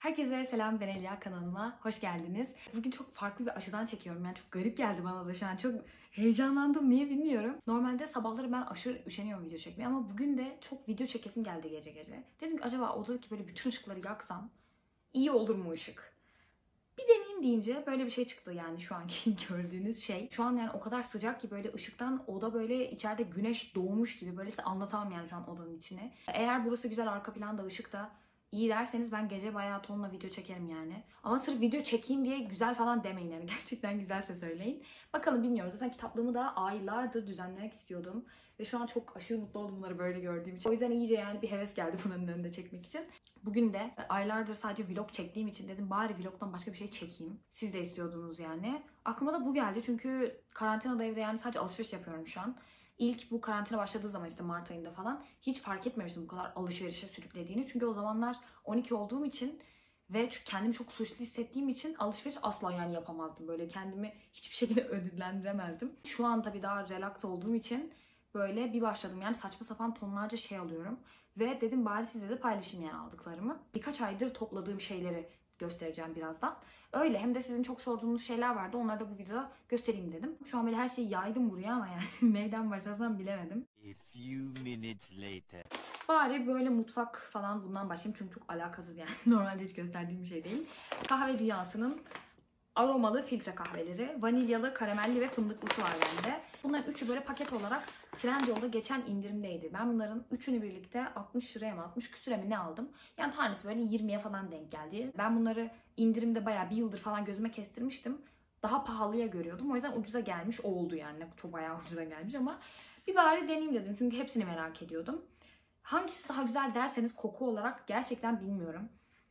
Herkese selam, ben Elia, kanalıma hoş geldiniz. Bugün çok farklı bir açıdan çekiyorum. Yani çok garip geldi bana da şu an. Çok heyecanlandım. Niye bilmiyorum. Normalde sabahları ben aşırı üşeniyorum video çekmeye ama bugün de çok video çekesim geldi gece gece. Dedim ki acaba odadaki böyle bütün ışıkları yaksam iyi olur mu ışık? Bir deneyeyim deyince böyle bir şey çıktı yani şu anki gördüğünüz şey. Şu an yani o kadar sıcak ki böyle ışıktan oda böyle içeride güneş doğmuş gibi, böyle size anlatamam yani şu an odanın içine. Eğer burası güzel, arka planda ışık da İyi derseniz ben gece bayağı tonla video çekerim yani. Ama sırf video çekeyim diye güzel falan demeyin yani. Gerçekten güzelse söyleyin. Bakalım, bilmiyorum. Zaten kitaplığımı da aylardır düzenlemek istiyordum. Ve şu an çok aşırı mutlu oldum bunları böyle gördüğüm için. O yüzden iyice yani bir heves geldi bunların önünde çekmek için. Bugün de aylardır sadece vlog çektiğim için dedim bari vlogdan başka bir şey çekeyim. Siz de istiyordunuz yani. Aklıma da bu geldi çünkü karantinada evde yani sadece alışveriş yapıyorum şu an. İlk bu karantina başladığı zaman işte Mart ayında falan hiç fark etmemiştim bu kadar alışverişe sürüklediğini. Çünkü o zamanlar 12 olduğum için ve kendimi çok suçlu hissettiğim için alışveriş asla yani yapamazdım. Böyle kendimi hiçbir şekilde ödüllendiremezdim. Şu an tabii daha relax olduğum için böyle bir başladım yani saçma sapan tonlarca şey alıyorum. Ve dedim bari size de paylaşayım yani aldıklarımı. Birkaç aydır topladığım şeyleri göstereceğim birazdan. Öyle, hem de sizin çok sorduğunuz şeyler vardı. Onları da bu videoda göstereyim dedim. Şu an böyle her şeyi yaydım buraya ama yani neyden başlasam bilemedim. A few minutes later. Bari böyle mutfak falan bundan başlayayım çünkü çok alakasız yani. Normalde hiç gösterdiğim bir şey değil. Kahve dünyasının aromalı filtre kahveleri. Vanilyalı, karamelli ve fındıklısı var bende. Bunların üçü böyle paket olarak Trendyol'da geçen indirimdeydi. Ben bunların üçünü birlikte 60 liraya mı 60 küsüre mi ne aldım? Yani tanesi böyle 20'ye falan denk geldi. Ben bunları indirimde bayağı bir yıldır falan gözüme kestirmiştim. Daha pahalıya görüyordum. O yüzden ucuza gelmiş oldu yani. Çok bayağı ucuza gelmiş ama bir bari deneyeyim dedim. Çünkü hepsini merak ediyordum. Hangisi daha güzel derseniz koku olarak gerçekten bilmiyorum.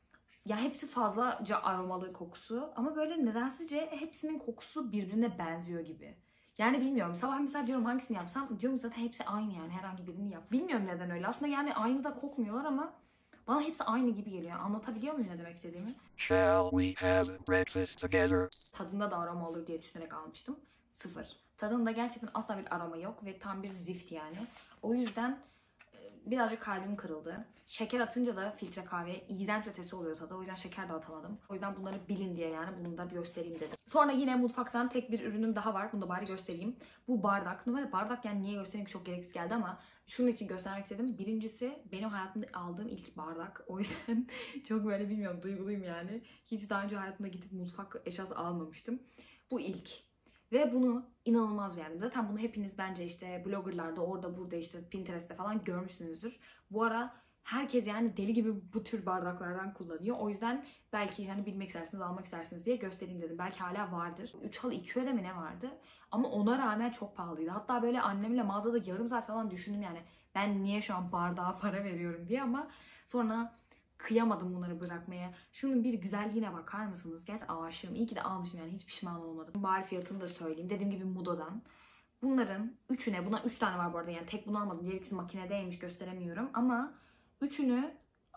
Ya hepsi fazlaca aromalı kokusu ama böyle nedensizce hepsinin kokusu birbirine benziyor gibi. Yani bilmiyorum. Sabah mesela diyorum hangisini yapsam, diyorum zaten hepsi aynı yani, herhangi birini yap. Bilmiyorum neden öyle. Aslında yani aynı da kokmuyorlar ama bana hepsi aynı gibi geliyor. Anlatabiliyor muyum ne demek istediğimi? Shall we have breakfast together? Tadında da aroma olur diye düşünerek almıştım. Sıfır. Tadında gerçekten asla bir aroma yok ve tam bir zift yani. O yüzden birazcık kalbim kırıldı. Şeker atınca da filtre kahve iğrenç ötesi oluyor tadı. O yüzden şeker de atamadım. O yüzden bunları bilin diye yani bunu da göstereyim dedim. Sonra yine mutfaktan tek bir ürünüm daha var. Bunu da bari göstereyim. Bu bardak. Normalde bardak yani niye göstereyim ki, çok gereksiz geldi ama şunun için göstermek istedim. Birincisi benim hayatımda aldığım ilk bardak. O yüzden çok böyle bilmiyorum, duyguluyum yani. Hiç daha önce hayatımda gidip mutfak eşyası almamıştım. Bu ilk. Ve bunu inanılmaz beğendim. Zaten bunu hepiniz bence işte bloggerlarda, orada burada işte Pinterest'te falan görmüşsünüzdür. Bu ara herkes yani deli gibi bu tür bardaklardan kullanıyor. O yüzden belki hani bilmek istersiniz, almak istersiniz diye göstereyim dedim. Belki hala vardır. 3 halı 2 öde mi ne vardı? Ama ona rağmen çok pahalıydı. Hatta böyle annemle mağazada yarım saat falan düşündüm yani. Ben niye şu an bardağa para veriyorum diye, ama sonra kıyamadım bunları bırakmaya. Şunun bir güzelliğine bakar mısınız? Gerçekten aşığım. İyi ki de almışım yani, hiç pişman olmadım. Bari fiyatını da söyleyeyim. Dediğim gibi Mudo'dan. Bunların üçüne, buna 3 tane var bu arada yani tek bunu almadım. Diğer ikisi makinedeymiş, gösteremiyorum. Ama üçünü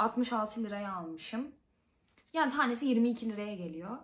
66 liraya almışım. Yani tanesi 22 liraya geliyor.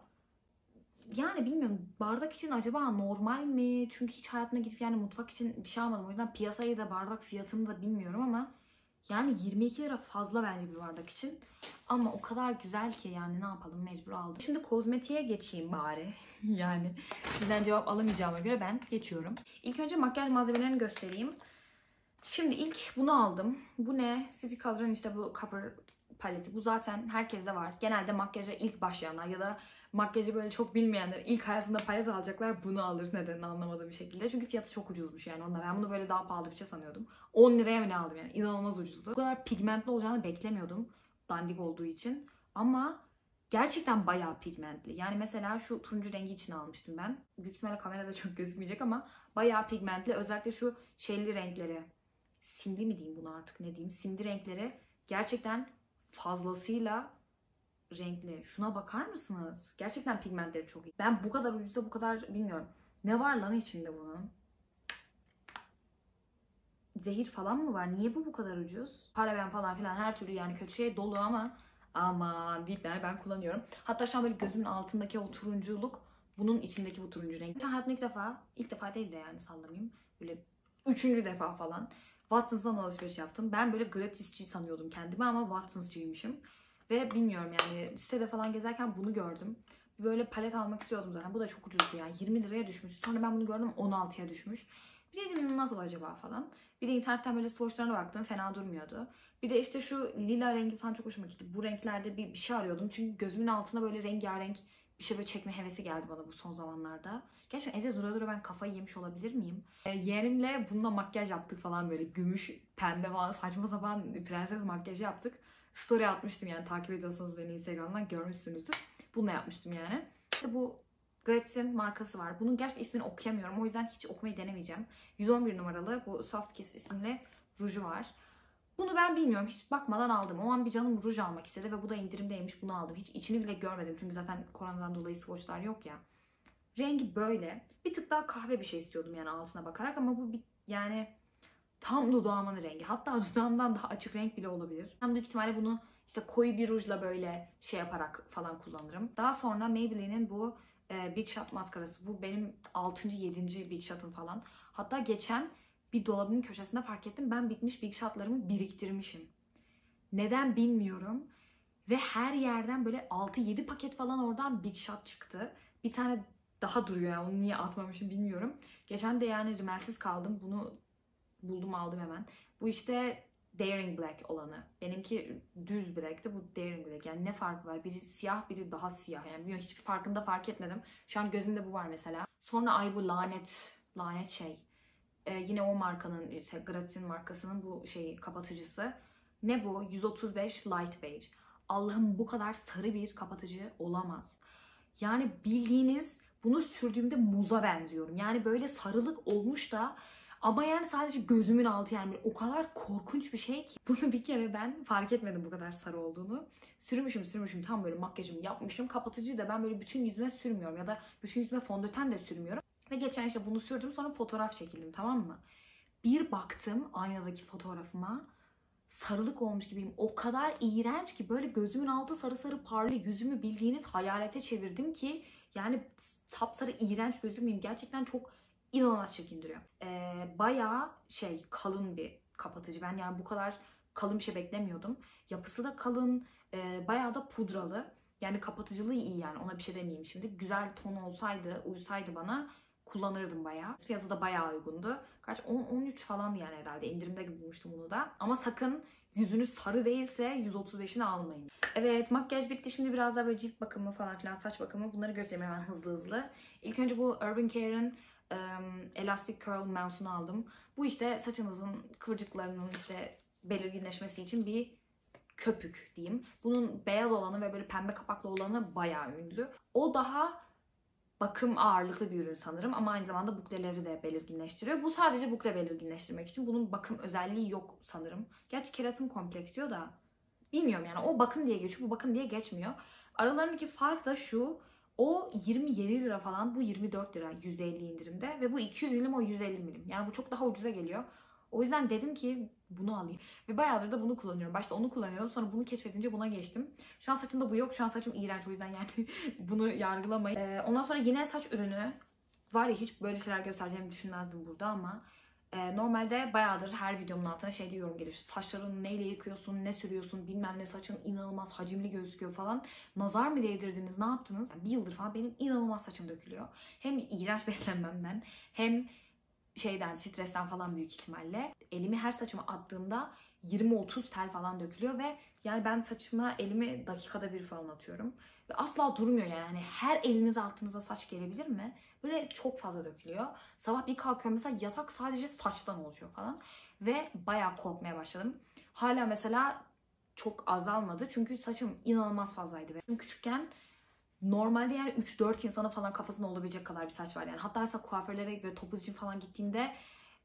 Yani bilmiyorum, bardak için acaba normal mi? Çünkü hiç hayatımda gidip yani mutfak için bir şey almadım. O yüzden piyasayı da bardak fiyatını da bilmiyorum ama yani 22 lira fazla bence bir bardak için. Ama o kadar güzel ki yani ne yapalım, mecbur aldım. Şimdi kozmetiğe geçeyim bari. Yani sizden cevap alamayacağıma göre ben geçiyorum. İlk önce makyaj malzemelerini göstereyim. Şimdi ilk bunu aldım. Bu ne? City Color'ın işte bu Copper paleti. Bu zaten herkeste var. Genelde makyaja ilk başlayanlar ya da makyajı böyle çok bilmeyenler ilk hayatında palet alacaklar bunu alır, nedenini anlamadığım bir şekilde. Çünkü fiyatı çok ucuzmuş yani onda. Ben bunu böyle daha pahalı bir şey sanıyordum. 10 liraya mı ne aldım yani, inanılmaz ucuzdu. Bu kadar pigmentli olacağını beklemiyordum dandik olduğu için. Ama gerçekten bayağı pigmentli. Yani mesela şu turuncu rengi için almıştım ben. Büyük ihtimalle kamerada çok gözükmeyecek ama bayağı pigmentli. Özellikle şu şeyli renkleri. Simli mi diyeyim bunu artık, ne diyeyim. Simli renkleri gerçekten fazlasıyla renkli. Şuna bakar mısınız? Gerçekten pigmentleri çok iyi. Ben bu kadar ucuza bu kadar bilmiyorum. Ne var lan içinde bunun? Zehir falan mı var? Niye bu kadar ucuz? Paraben falan filan her türlü yani kötü şey dolu ama aman deyip yani ben kullanıyorum. Hatta şu an böyle gözümün altındaki o turunculuk bunun içindeki bu turuncu renk. Hayatımda ilk defa değil de yani sallamayayım. Böyle 3. defa falan Watsons'dan alışveriş yaptım. Ben böyle gratisçi sanıyordum kendimi ama Watsons'cıymışım. Ve bilmiyorum yani sitede falan gezerken bunu gördüm. Böyle palet almak istiyordum zaten. Bu da çok ucuzdu yani. 20 liraya düşmüş. Sonra ben bunu gördüm 16'ya düşmüş. Bir de dedim nasıl acaba falan. Bir de internetten böyle swatchlarına baktım. Fena durmuyordu. Bir de işte şu lila rengi falan çok hoşuma gitti. Bu renklerde bir şey arıyordum. Çünkü gözümün altına böyle rengarenk bir şey böyle çekme hevesi geldi bana bu son zamanlarda. Gerçekten evde dura dura ben kafayı yemiş olabilir miyim? Yeğenimle bununla makyaj yaptık falan böyle. Gümüş, pembe falan saçma sapan prenses makyajı yaptık. Story atmıştım yani takip ediyorsanız beni Instagram'dan görmüşsünüzdür. Bununla yapmıştım yani. İşte bu Gratis'in markası var. Bunun gerçekten ismini okuyamıyorum. O yüzden hiç okumayı denemeyeceğim. 111 numaralı bu Soft Kiss isimli ruju var. Bunu ben bilmiyorum. Hiç bakmadan aldım. O an bir canım ruj almak istedi ve bu da indirimdeymiş. Bunu aldım. Hiç içini bile görmedim. Çünkü zaten koronadan dolayı swatchlar yok ya. Rengi böyle. Bir tık daha kahve bir şey istiyordum yani altına bakarak ama bu bir yani tam dudağımın rengi. Hatta dudağımdan daha açık renk bile olabilir. Ben büyük ihtimalle bunu işte koyu bir rujla böyle şey yaparak falan kullanırım. Daha sonra Maybelline'in bu Big Shot maskarası. Bu benim 6. 7. Big Shot'ım falan. Hatta geçen bir dolabımın köşesinde fark ettim. Ben bitmiş Big Shot'larımı biriktirmişim. Neden bilmiyorum. Ve her yerden böyle 6-7 paket falan oradan Big Shot çıktı. Bir tane daha duruyor yani onu niye atmamışım bilmiyorum. Geçen de yani rimelsiz kaldım. Bunu buldum aldım hemen. Bu işte Daring Black olanı. Benimki düz black'ti. Bu Daring Black. Yani ne farkı var? Biri siyah, biri daha siyah. Yani bilmiyorum hiçbir farkında fark etmedim. Şu an gözümde bu var mesela. Sonra ay bu lanet şey. Yine o markanın işte Gratis'in markasının bu şeyi kapatıcısı. Ne bu? 135 Light Beige. Allah'ım bu kadar sarı bir kapatıcı olamaz. Yani bildiğiniz bunu sürdüğümde muza benziyorum. Yani böyle sarılık olmuş da ama yani sadece gözümün altı yani o kadar korkunç bir şey ki. Bunu bir kere ben fark etmedim bu kadar sarı olduğunu. Sürmüşüm tam böyle makyajımı yapmışım. Kapatıcıyı da ben böyle bütün yüzüme sürmüyorum ya da bütün yüzüme fondöten de sürmüyorum. Ve geçen işte bunu sürdüm sonra fotoğraf çekildim tamam mı? Bir baktım aynadaki fotoğrafıma sarılık olmuş gibiyim. O kadar iğrenç ki böyle gözümün altı sarı sarı parlıyor. Yüzümü bildiğiniz hayalete çevirdim ki yani sapsarı iğrenç gözükmeyeyim. Gerçekten çok inanılmaz çirkin duruyor. Bayağı şey kalın bir kapatıcı. Ben yani bu kadar kalın bir şey beklemiyordum. Yapısı da kalın. Bayağı da pudralı. Yani kapatıcılığı iyi yani ona bir şey demeyeyim şimdi. Güzel ton olsaydı, uysaydı bana kullanırdım bayağı. Fiyatı da bayağı uygundu. Kaç? 10-13 falan yani herhalde. İndirimde bulmuştum bunu da. Ama sakın yüzünüz sarı değilse 135'ini almayın. Evet makyaj bitti. Şimdi biraz daha böyle cilt bakımı falan filan saç bakımı bunları göstereyim hemen hızlı. İlk önce bu Urban Care'ın Elastic Curl Mouse'unu aldım. Bu işte saçınızın kıvırcıklarının işte belirginleşmesi için bir köpük diyeyim. Bunun beyaz olanı ve böyle pembe kapaklı olanı bayağı ünlü. O daha bakım ağırlıklı bir ürün sanırım ama aynı zamanda bukleleri de belirginleştiriyor. Bu sadece bukle belirginleştirmek için. Bunun bakım özelliği yok sanırım. Gerçi keratin kompleks diyor da bilmiyorum yani o bakım diye geçiyor, bu bakım diye geçmiyor. Aralarındaki fark da şu. O 27 lira falan, bu 24 lira %50 indirimde ve bu 200 milim o 150 milim. Yani bu çok daha ucuza geliyor. O yüzden dedim ki bunu alayım. Ve bayağıdır da bunu kullanıyorum. Başta onu kullanıyordum. Sonra bunu keşfedince buna geçtim. Şu an saçımda bu yok. Şu an saçım iğrenç. O yüzden yani bunu yargılamayın. Ondan sonra yine saç ürünü. Var ya hiç böyle şeyler göstereceğimi düşünmezdim burada ama normalde bayağıdır her videomun altına şey diye yorum geliyor. Saçlarını neyle yıkıyorsun, ne sürüyorsun, bilmem ne saçın inanılmaz hacimli gözüküyor falan. Nazar mı değdirdiniz, ne yaptınız? Yani bir yıldır falan benim inanılmaz saçım dökülüyor. Hem iğrenç beslenmemden hem şeyden, stresten falan büyük ihtimalle. Elimi her saçıma attığımda 20-30 tel falan dökülüyor ve yani ben saçıma elimi dakikada bir falan atıyorum. Ve asla durmuyor yani. Hani her elinize attığınızda saç gelebilir mi? Böyle çok fazla dökülüyor. Sabah bir kalkıyorum mesela yatak sadece saçtan oluşuyor falan. Ve bayağı korkmaya başladım. Hala mesela çok azalmadı. Çünkü saçım inanılmaz fazlaydı. Benim küçükken normalde yani 3-4 insana falan kafasında olabilecek kadar bir saç var yani. Hatta mesela kuaförlere böyle topuz için falan gittiğimde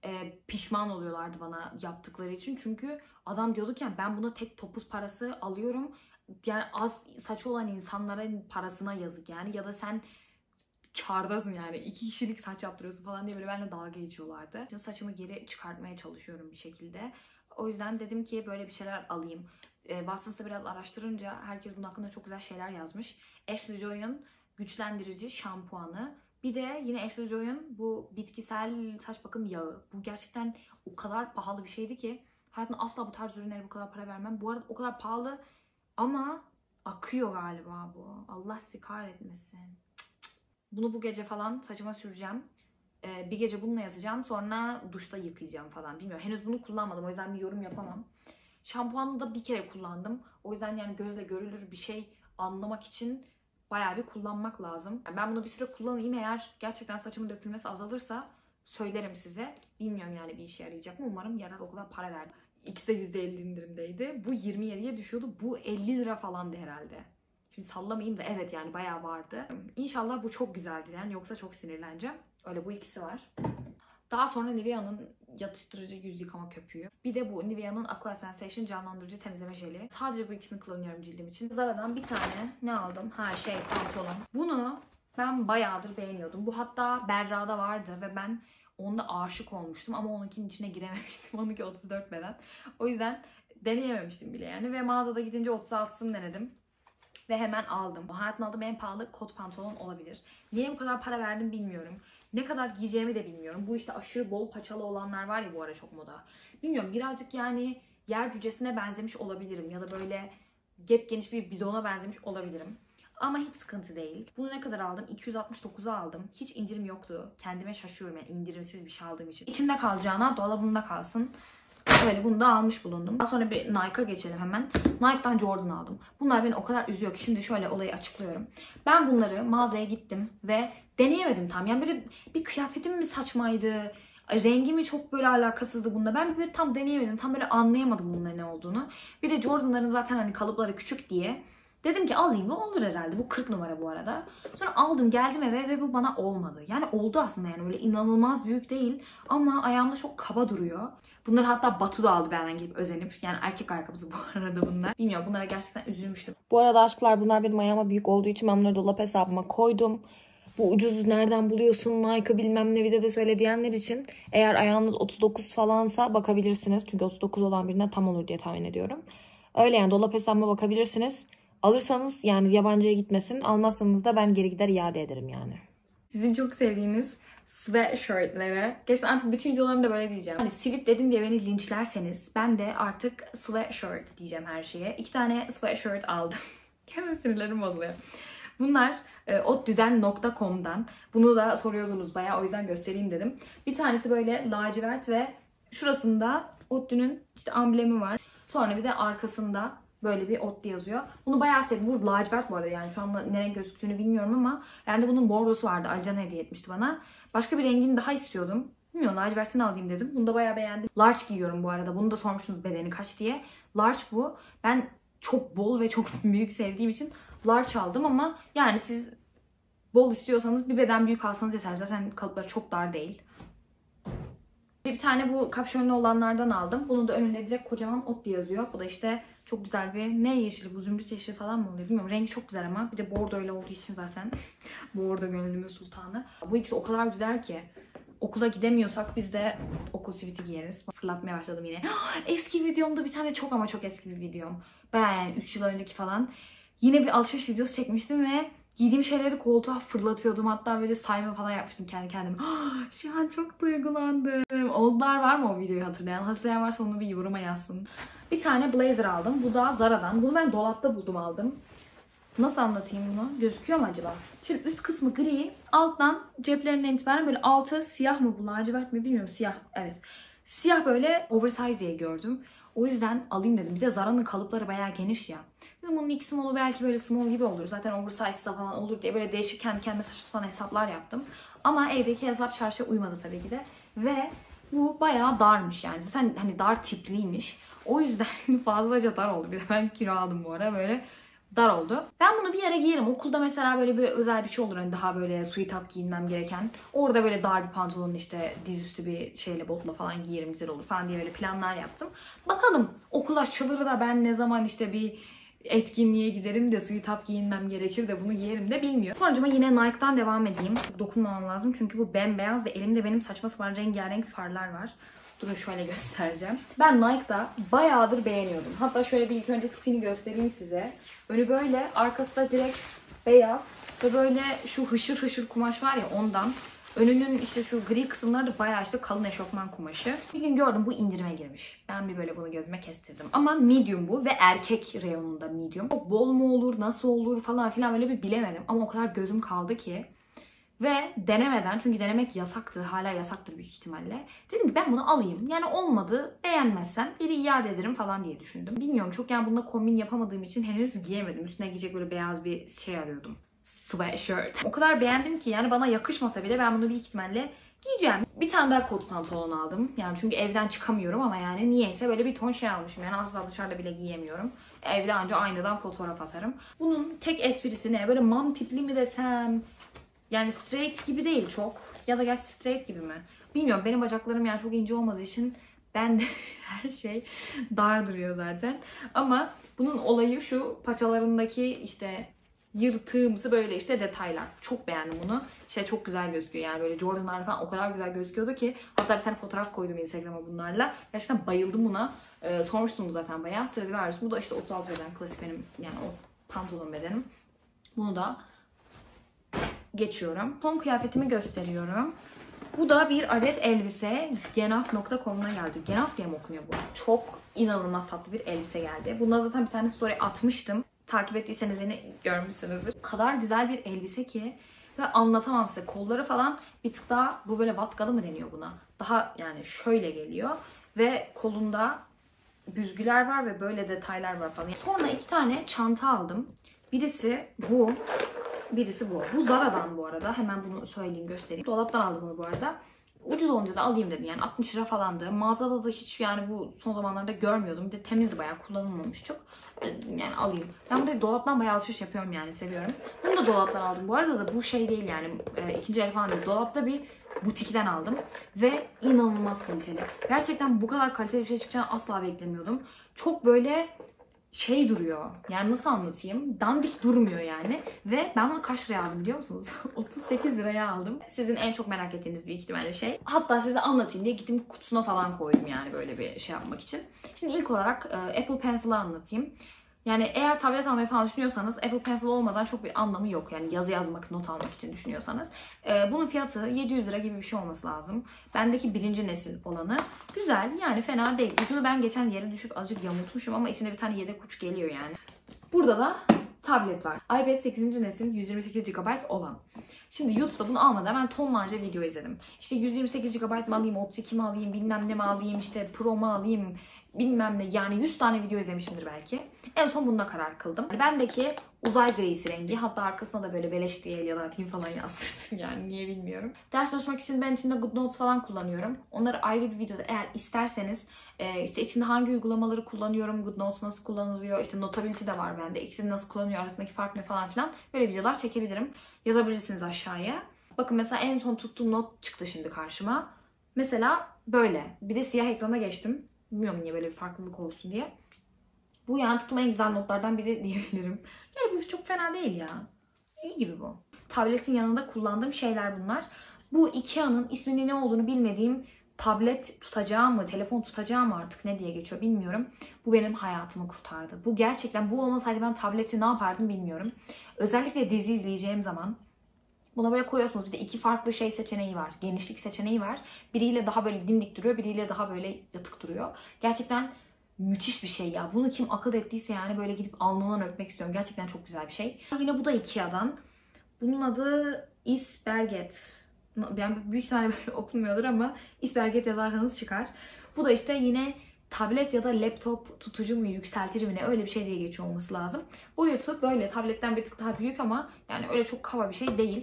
pişman oluyorlardı bana yaptıkları için. Çünkü adam diyordu ki yani ben buna tek topuz parası alıyorum. Yani az saçı olan insanların parasına yazık yani. Ya da sen kârdasın yani. 2 kişilik saç yaptırıyorsun falan diye böyle benimle dalga geçiyorlardı. Şimdi saçımı geri çıkartmaya çalışıyorum bir şekilde. O yüzden dedim ki böyle bir şeyler alayım. Watsons'ta biraz araştırınca herkes bunun hakkında çok güzel şeyler yazmış. Ashley Joy'un güçlendirici şampuanı. Bir de yine Ashley Joy'un bu bitkisel saç bakım yağı. Bu gerçekten o kadar pahalı bir şeydi ki hayatımda asla bu tarz ürünlere bu kadar para vermem. Bu arada o kadar pahalı ama Akıyor galiba bu. Allah sizi kahretmesin. Bunu bu gece falan saçıma süreceğim. Bir gece bununla yatacağım. Sonra duşta yıkayacağım falan. Bilmiyorum. Henüz bunu kullanmadım. O yüzden bir yorum yapamam. Şampuanı da bir kere kullandım. O yüzden yani gözle görülür bir şey anlamak için bayağı bir kullanmak lazım. Yani ben bunu bir süre kullanayım. Eğer gerçekten saçımın dökülmesi azalırsa söylerim size. Bilmiyorum yani bir işe yarayacak mı? Umarım yarar, o kadar para verdim. İkisi de %50 indirimdeydi. Bu 27'ye düşüyordu. Bu 50 lira falandı herhalde. Şimdi sallamayayım da evet yani bayağı vardı. İnşallah bu çok güzeldir yani, yoksa çok sinirleneceğim. Öyle bu ikisi var. Daha sonra Nivea'nın yatıştırıcı yüz yıkama köpüğü. Bir de bu Nivea'nın Aqua Sensation canlandırıcı temizleme jeli. Sadece bu ikisini kullanıyorum cildim için. Zara'dan bir tane ne aldım? Pantolon. Bunu ben bayağıdır beğeniyordum. Bu hatta Berra'da vardı ve ben onda aşık olmuştum ama onunkinin içine girememiştim. Onunki 34 beden. O yüzden deneyememiştim bile yani. Ve mağazada gidince 36'sını denedim. Ve hemen aldım. Hayatımda aldığım en pahalı kot pantolon olabilir. Niye bu kadar para verdim bilmiyorum. Ne kadar giyeceğimi de bilmiyorum. Bu işte aşırı bol paçalı olanlar var ya, bu ara çok moda. Bilmiyorum, birazcık yani yer cücesine benzemiş olabilirim. Ya da böyle geniş bir bidona benzemiş olabilirim. Ama hiç sıkıntı değil. Bunu ne kadar aldım? 269'a aldım. Hiç indirim yoktu. Kendime şaşıyorum yani indirimsiz bir şey aldığım için. İçimde kalacağına dolabımda kalsın. Böyle bunu da almış bulundum. Daha sonra bir Nike'a geçelim hemen. Nike'dan Jordan aldım. Bunlar beni o kadar üzüyor ki şimdi şöyle olayı açıklıyorum. Ben bunları mağazaya gittim ve deneyemedim tam. Yani böyle bir kıyafetim mi saçmaydı, rengi mi çok böyle alakasızdı bunda. Ben böyle tam deneyemedim. Tam böyle anlayamadım bunların ne olduğunu. Bir de Jordan'ların zaten hani kalıpları küçük diye dedim ki alayım, bu olur herhalde. Bu 40 numara bu arada. Sonra aldım, geldim eve ve bu bana olmadı. Yani oldu aslında, yani öyle inanılmaz büyük değil. Ama ayağımda çok kaba duruyor. Bunları hatta Batu da aldı benden gidip özenip. Yani erkek ayakkabısı bu arada bunlar. Bilmiyorum, bunlara gerçekten üzülmüştüm. Bu arada aşklar, bunlar benim ayağıma büyük olduğu için ben bunları dolap hesabıma koydum. Bu ucuz nereden buluyorsun, Nike bilmem ne bize de söyle diyenler için eğer ayağınız 39 falansa bakabilirsiniz. Çünkü 39 olan birine tam olur diye tahmin ediyorum. Öyle yani, dolap hesabıma bakabilirsiniz. Alırsanız yani yabancıya gitmesin. Almazsanız da ben geri gider iade ederim yani. Sizin çok sevdiğiniz sweatshirtlere. Gerçekten artık bütün videolarımda böyle diyeceğim. Hani sweat dedim diye beni linçlerseniz ben de artık sweatshirt diyeceğim her şeye. 2 tane sweatshirt aldım. Kendi sinirlerim bozuluyor. Bunlar otdüden.com'dan. Bunu da soruyordunuz bayağı, o yüzden göstereyim dedim. Bir tanesi böyle lacivert ve şurasında ODTÜ'nün işte amblemi var. Sonra bir de arkasında böyle bir ODTÜ yazıyor. Bunu bayağı sevdim. Bu lacivert bu arada, yani şu anda nereye gözüktüğünü bilmiyorum ama bende bunun bordosu vardı. Alican hediye etmişti bana. Başka bir rengini daha istiyordum. Bilmiyorum, lacivertini alayım dedim. Bunu da bayağı beğendim. Large giyiyorum bu arada. Bunu da sormuştunuz bedeni kaç diye. Large bu. Ben çok bol ve çok büyük sevdiğim için large aldım ama yani siz bol istiyorsanız bir beden büyük alsanız yeter. Zaten kalıpları çok dar değil. Bir tane bu kapşonlu olanlardan aldım. Bunun da önünde direkt kocaman ODTÜ yazıyor. Bu da işte çok güzel bir ne yeşili, bu zümrüt yeşili falan mı oluyor bilmiyorum. Rengi çok güzel ama bir de bordo ile olduğu için zaten bordo gönlümün sultanı. Bu ikisi o kadar güzel ki okula gidemiyorsak biz de okul siviti giyeriz. Fırlatmaya başladım yine. Eski videomda bir tane çok ama çok eski bir videom. Bayağı yani 3 yıl önceki falan. Yine bir alışveriş videosu çekmiştim ve giydiğim şeyleri koltuğa fırlatıyordum. Hatta böyle sayma falan yapmıştım kendi kendime. Şu an çok duygulandım. Oldular, var mı o videoyu hatırlayan? Hatırlayan varsa onu bir yoruma yazsın. Bir tane blazer aldım. Bu da Zara'dan. Bunu ben dolapta buldum, aldım. Nasıl anlatayım bunu? Gözüküyor mu acaba? Şöyle üst kısmı gri. Alttan ceplerinden itibaren böyle altı siyah mı bu, lacivert mi bilmiyorum. Siyah, evet. Siyah böyle oversize diye gördüm. O yüzden alayım dedim. Bir de Zara'nın kalıpları bayağı geniş ya. Dedim bunun 2 small'u belki böyle small gibi olur. Zaten oversize'da falan olur diye böyle değişik kendi kendime saçma sapan hesaplar yaptım. Ama evdeki hesap çarşıya uymadı tabii ki de. Ve bu bayağı darmış yani. Zaten hani dar tipliymiş. O yüzden fazlaca dar oldu. Bir de ben kilo aldım bu ara, böyle dar oldu. Ben bunu bir yere giyerim. Okulda mesela böyle bir özel bir şey olur. Hani daha böyle sweat up giyinmem gereken. Orada böyle dar bir pantolonun işte dizüstü bir şeyle, botla falan giyerim, güzel olur falan diye böyle planlar yaptım. Bakalım okul açılır da ben ne zaman işte bir etkinliğe giderim de sweat up giyinmem gerekir de bunu giyerim de bilmiyorum. Sonucuma yine Nike'dan devam edeyim. Çok dokunmamam lazım çünkü bu bembeyaz ve elimde benim saçma sapan rengarenk farlar var. Durun şöyle göstereceğim. Ben Nike'da bayağıdır beğeniyordum. Hatta şöyle bir ilk önce tipini göstereyim size. Önü böyle, arkası da direkt beyaz ve böyle şu hışır hışır kumaş var ya ondan. Önünün işte şu gri kısımları da bayağı işte kalın eşofman kumaşı. Bir gün gördüm bu indirime girmiş. Ben bir böyle bunu gözüme kestirdim. Ama medium bu ve erkek reyonunda medium. Çok bol mu olur, nasıl olur falan filan böyle bir bilemedim. Ama o kadar gözüm kaldı ki. Ve denemeden, çünkü denemek yasaktı, hala yasaktır büyük ihtimalle. Dedim ki ben bunu alayım. Yani olmadı, beğenmezsem geri iade ederim falan diye düşündüm. Bilmiyorum, çok yani bununla kombin yapamadığım için henüz giyemedim. Üstüne giyecek böyle beyaz bir şey arıyordum. Sweatshirt. O kadar beğendim ki yani bana yakışmasa bile ben bunu büyük ihtimalle giyeceğim. Bir tane daha kot pantolon aldım. Yani çünkü evden çıkamıyorum ama yani niyeyse böyle bir ton şey almışım. Yani asla dışarıda bile giyemiyorum. Evde ancak aynadan fotoğraf atarım. Bunun tek esprisi ne? Böyle mom tipli mi desem? Yani straight gibi değil çok. Ya da gerçi straight gibi mi? Bilmiyorum, benim bacaklarım yani çok ince olmadığı için ben de her şey dar duruyor zaten. Ama bunun olayı şu, paçalarındaki işte yırtığımsı böyle işte detaylar. Çok beğendim bunu. İşte çok güzel gözüküyor yani, böyle Jordan'lar falan o kadar güzel gözüküyordu ki. Hatta bir tane fotoğraf koydum Instagram'a bunlarla. Gerçekten bayıldım buna. Sormuştum zaten bayağı. Stradivarius. Bu da işte 36 beden klasik benim yani o pantolon bedenim. Bunu da geçiyorum. Son kıyafetimi gösteriyorum. Bu da bir adet elbise. Genaf.com'dan geldi. Genaf diye mi okunuyor bu? Çok inanılmaz tatlı bir elbise geldi. Bundan zaten bir tane story atmıştım. Takip ettiyseniz beni görmüşsünüzdür. O kadar güzel bir elbise ki ve anlatamam size. Kolları falan bir tık daha, bu böyle vatkalı mı deniyor buna? Daha yani şöyle geliyor ve kolunda büzgüler var ve böyle detaylar var falan. Sonra 2 tane çanta aldım. Birisi bu. Birisi bu. Bu Zara'dan bu arada. Hemen bunu söyleyeyim, göstereyim. Dolaptan aldım bunu bu arada. Ucuz olunca da alayım dedim yani. 60 lira falandı. Mağazada da hiç yani bu son zamanlarda görmüyordum. Bir de temizdi, bayağı kullanılmamış çok. Öyle yani alayım. Ben burada dolaptan bayağı alışveriş yapıyorum yani, seviyorum. Bunu da dolaptan aldım. Bu arada da bu şey değil yani, ikinci el falan değil. Dolapta bir butikten aldım. Ve inanılmaz kaliteli. Gerçekten bu kadar kaliteli bir şey çıkacağını asla beklemiyordum. Çok böyle şey duruyor. Yani nasıl anlatayım? Dandik durmuyor yani. Ve ben bunu kaç liraya aldım biliyor musunuz? 38 liraya aldım. Sizin en çok merak ettiğiniz büyük ihtimalle şey. Hatta size anlatayım diye gittim kutusuna falan koydum yani, böyle bir şey yapmak için. Şimdi ilk olarak Apple Pencil'ı anlatayım. Yani eğer tablet almayı falan düşünüyorsanız Apple Pencil olmadan çok bir anlamı yok. Yani yazı yazmak, not almak için düşünüyorsanız. Bunun fiyatı 700 lira gibi bir şey olması lazım. Bendeki 1. nesil olanı. Güzel yani, fena değil. Ucunu ben geçen yere düşüp azıcık yamultmuşum ama içinde bir tane yedek uç geliyor yani. Burada da tablet var. iPad 8. nesil 128 GB olan. Şimdi YouTube'da bunu almadan ben tonlarca video izledim. İşte 128 GB mı alayım, 32 mi alayım, bilmem ne mi alayım, işte Pro mu alayım, bilmem ne. Yani 100 tane video izlemişimdir belki. En son bunda karar kıldım. Bendeki uzay grisi rengi. Hatta arkasına da böyle beleş diye ya da atayım falan yazdırdım yani, niye bilmiyorum. Ders çalışmak için ben içinde GoodNotes falan kullanıyorum. Onları ayrı bir videoda eğer isterseniz, işte içinde hangi uygulamaları kullanıyorum, GoodNotes nasıl kullanılıyor, işte Notability de var bende. İkisini nasıl kullanıyor, arasındaki fark ne falan filan. Böyle videolar çekebilirim. Yazabilirsiniz aşağıya. Bakın mesela en son tuttuğum not çıktı şimdi karşıma. Mesela böyle. Bir de siyah ekrana geçtim. Bilmiyorum niye, böyle bir farklılık olsun diye. Bu yani tuttuğum en güzel notlardan biri diyebilirim. Yani bu çok fena değil ya. İyi gibi bu. Tabletin yanında kullandığım şeyler bunlar. Bu Ikea'nın isminin ne olduğunu bilmediğim tablet tutacağım mı, telefon tutacağım mı, artık ne diye geçiyor bilmiyorum. Bu benim hayatımı kurtardı. Bu gerçekten, bu olmasaydı ben tableti ne yapardım bilmiyorum. Özellikle dizi izleyeceğim zaman buna böyle koyuyorsunuz. Bir de 2 farklı şey seçeneği var. Genişlik seçeneği var. Biriyle daha böyle dimdik duruyor, biriyle daha böyle yatık duruyor. Gerçekten müthiş bir şey ya. Bunu kim akıl ettiyse yani böyle gidip alnından öpmek istiyorum. Gerçekten çok güzel bir şey. Yine bu da Ikea'dan. Bunun adı Isberget. Yani büyük ihtimalle böyle okunmuyordur ama Isberget yazarsanız çıkar. Bu da işte yine tablet ya da laptop tutucu mu, yükseltici mi ne, öyle bir şey diye geçiyor olması lazım. Boyutu böyle tabletten bir tık daha büyük ama yani öyle çok kaba bir şey değil.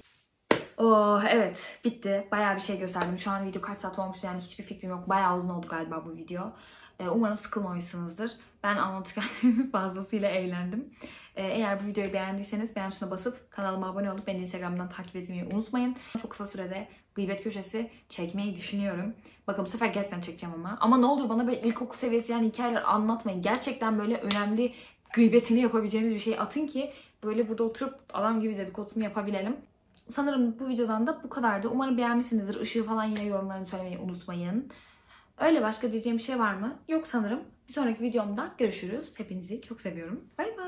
Oh, evet, bitti. Bayağı bir şey gösterdim. Şu an video kaç saat olmuştu yani hiçbir fikrim yok. Bayağı uzun oldu galiba bu video. Umarım sıkılmamışsınızdır. Ben anlatırken fazlasıyla eğlendim. Eğer bu videoyu beğendiyseniz beğen tuşuna basıp kanalıma abone olup beni Instagram'dan takip etmeyi unutmayın. Çok kısa sürede gıybet köşesi çekmeyi düşünüyorum. Bakın bu sefer gerçekten çekeceğim ama. Ama ne olur bana böyle ilkokul seviyesi yani hikayeler anlatmayın. Gerçekten böyle önemli gıybetini yapabileceğimiz bir şey atın ki böyle burada oturup adam gibi dedikodusunu yapabilelim. Sanırım bu videodan da bu kadardı. Umarım beğenmişsinizdir. Işığı falan yine yorumlarını söylemeyi unutmayın. Öyle başka diyeceğim bir şey var mı? Yok sanırım. Bir sonraki videomda görüşürüz. Hepinizi çok seviyorum. Bay bay.